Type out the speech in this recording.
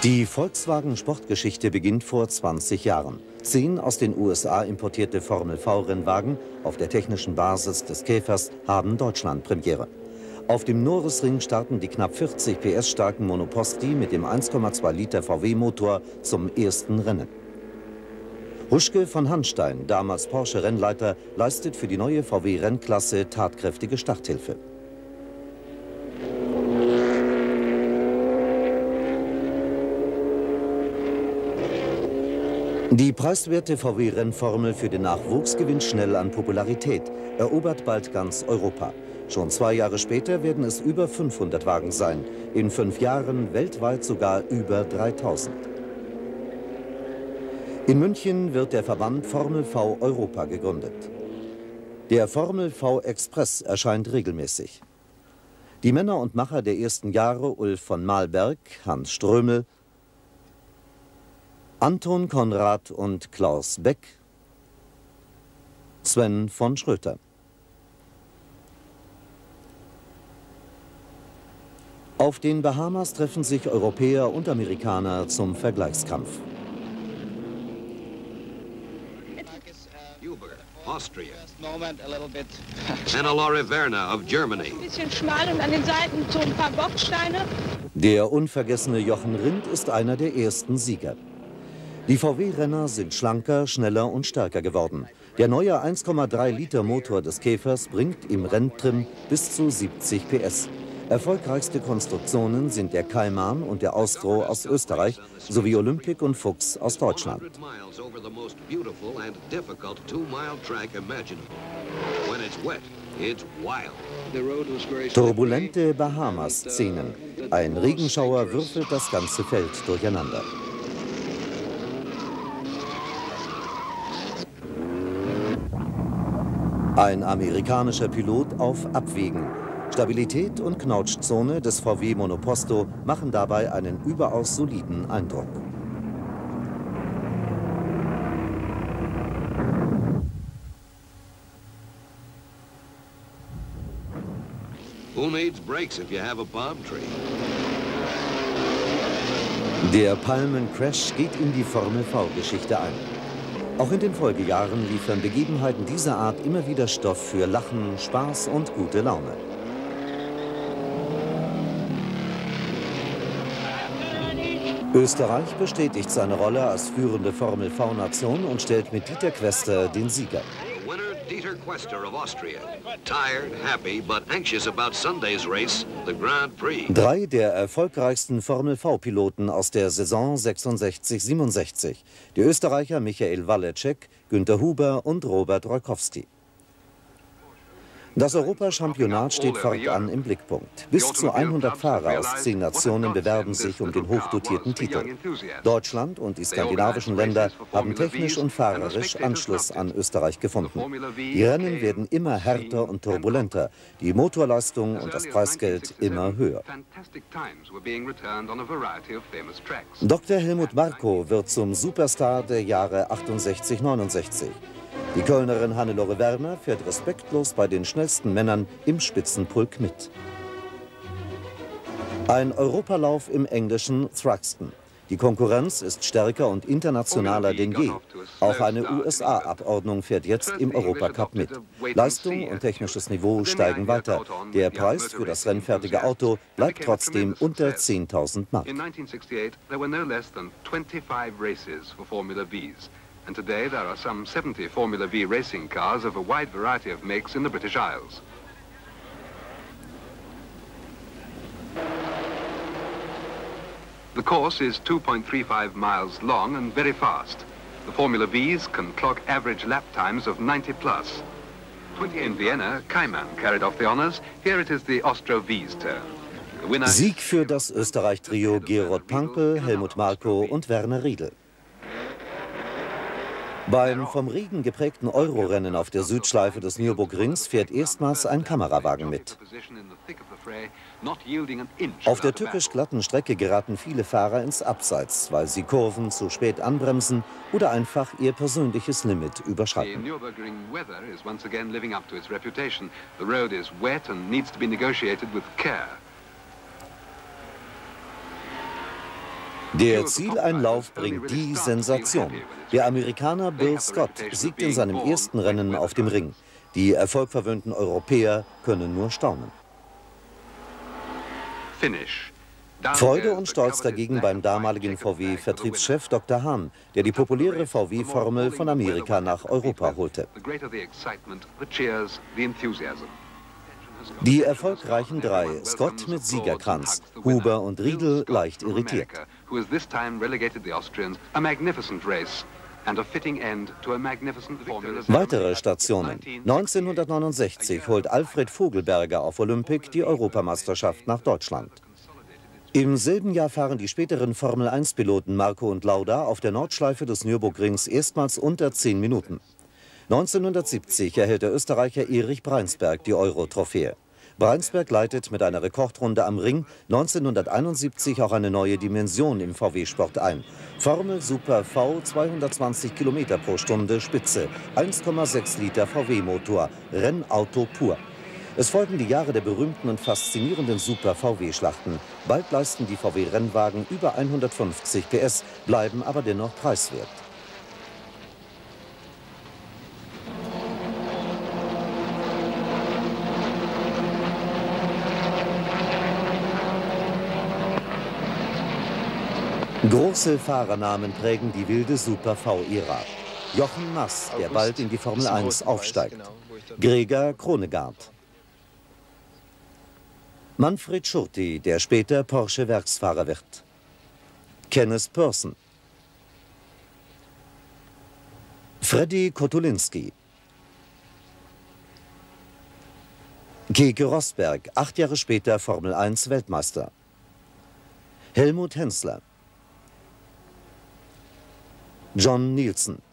Die Volkswagen-Sportgeschichte beginnt vor 20 Jahren. 10 aus den USA importierte Formel-V-Rennwagen auf der technischen Basis des Käfers haben Deutschland-Premiere. Auf dem Norrisring starten die knapp 40 PS starken Monoposti mit dem 1,2 Liter VW-Motor zum ersten Rennen. Huschke von Hanstein, damals Porsche-Rennleiter, leistet für die neue VW-Rennklasse tatkräftige Starthilfe. Die preiswerte VW-Rennformel für den Nachwuchs gewinnt schnell an Popularität, erobert bald ganz Europa. Schon 2 Jahre später werden es über 500 Wagen sein, in 5 Jahren weltweit sogar über 3000. In München wird der Verband Formel V Europa gegründet. Der Formel V Express erscheint regelmäßig. Die Männer und Macher der ersten Jahre, Ulf von Malberg, Hans Strömel, Anton Konrad und Klaus Beck, Sven von Schröter. Auf den Bahamas treffen sich Europäer und Amerikaner zum Vergleichskampf. Austria. Hannelore Werner of Germany. Ein bisschen schmal und an den Seiten so ein paar Bocksteine. Der unvergessene Jochen Rindt ist einer der ersten Sieger. Die VW-Renner sind schlanker, schneller und stärker geworden. Der neue 1,3 Liter Motor des Käfers bringt im Renntrim bis zu 70 PS. Erfolgreichste Konstruktionen sind der Cayman und der Austro aus Österreich sowie Olympic und Fuchs aus Deutschland. Turbulente Bahamas-Szenen. Ein Regenschauer würfelt das ganze Feld durcheinander. Ein amerikanischer Pilot auf Abwägen. Stabilität und Knautschzone des VW Monoposto machen dabei einen überaus soliden Eindruck. Who needs brakes if you have a palm tree? Der Palmencrash geht in die Formel-V-Geschichte ein. Auch in den Folgejahren liefern Begebenheiten dieser Art immer wieder Stoff für Lachen, Spaß und gute Laune. Österreich bestätigt seine Rolle als führende Formel-V-Nation und stellt mit Dieter Quester den Sieger. Dieter Quester of Austria. Tired, happy, but anxious about Sunday's race, the Grand Prix. 3 der erfolgreichsten Formel-V-Piloten aus der Saison 66-67. Die Österreicher Michael Waleczek, Günter Huber und Robert Roykowski. Das Europachampionat steht fortan im Blickpunkt. Bis zu 100 Fahrer aus 10 Nationen bewerben sich um den hochdotierten Titel. Deutschland und die skandinavischen Länder haben technisch und fahrerisch Anschluss an Österreich gefunden. Die Rennen werden immer härter und turbulenter, die Motorleistung und das Preisgeld immer höher. Dr. Helmut Marko wird zum Superstar der Jahre 68-69. Die Kölnerin Hannelore Werner fährt respektlos bei den schnellsten Männern im Spitzenpulk mit. Ein Europalauf im englischen Thruxton. Die Konkurrenz ist stärker und internationaler denn je. Auch eine USA-Abordnung fährt jetzt im Europacup mit. Leistung und technisches Niveau steigen weiter. Der Preis für das rennfertige Auto bleibt trotzdem unter 10.000 Mark. And today there are some 70 Formula V racing cars of a wide variety of makes in the British Isles. The course is 2.35 miles long and very fast. The Formula Vs can clock average lap times of 90 plus. In Vienna, Cayman carried off the honors. Here it is the Austro V's turn. Sieg für das Österreich-Trio Gerold Pankl, Helmut Marko und Werner Riedl. Beim vom Regen geprägten Eurorennen auf der Südschleife des Nürburgrings fährt erstmals ein Kamerawagen mit. Auf der tückisch glatten Strecke geraten viele Fahrer ins Abseits, weil sie Kurven zu spät anbremsen oder einfach ihr persönliches Limit überschreiten. Der Zieleinlauf bringt die Sensation. Der Amerikaner Bill Scott siegt in seinem ersten Rennen auf dem Ring. Die erfolgverwöhnten Europäer können nur staunen. Freude und Stolz dagegen beim damaligen VW-Vertriebschef Dr. Hahn, der die populäre VW-Formel von Amerika nach Europa holte. Die erfolgreichen drei, Scott mit Siegerkranz, Huber und Riedel leicht irritiert. Weitere Stationen. 1969 holt Alfred Vogelberger auf Olympic die Europameisterschaft nach Deutschland. Im selben Jahr fahren die späteren Formel-1-Piloten Marco und Lauda auf der Nordschleife des Nürburgrings erstmals unter 10 Minuten. 1970 erhält der Österreicher Erich Breinsberg die Euro-Trophäe. Breinsberg leitet mit einer Rekordrunde am Ring 1971 auch eine neue Dimension im VW-Sport ein. Formel Super V 220 km pro Stunde Spitze, 1,6 Liter VW-Motor, Rennauto pur. Es folgen die Jahre der berühmten und faszinierenden Super-VW-Schlachten. Bald leisten die VW-Rennwagen über 150 PS, bleiben aber dennoch preiswert. Große Fahrernamen prägen die wilde Super-V-Ära. Jochen Mass, der bald in die Formel 1 aufsteigt. Gregor Kronegard. Manfred Schurti, der später Porsche-Werksfahrer wird. Kenneth Pursen. Freddy Kotulinski. Keke Rosberg, 8 Jahre später Formel 1 Weltmeister. Helmut Hensler. John Nielsen.